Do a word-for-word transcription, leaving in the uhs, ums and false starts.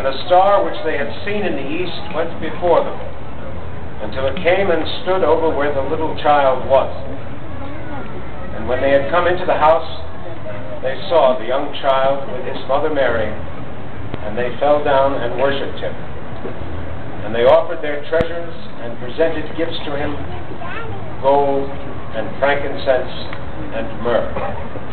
the star which they had seen in the east went before them, until it came and stood over where the little child was. And when they had come into the house, they saw the young child with his mother Mary, and they fell down and worshipped him. And they offered their treasures and presented gifts to him, gold and frankincense and myrrh.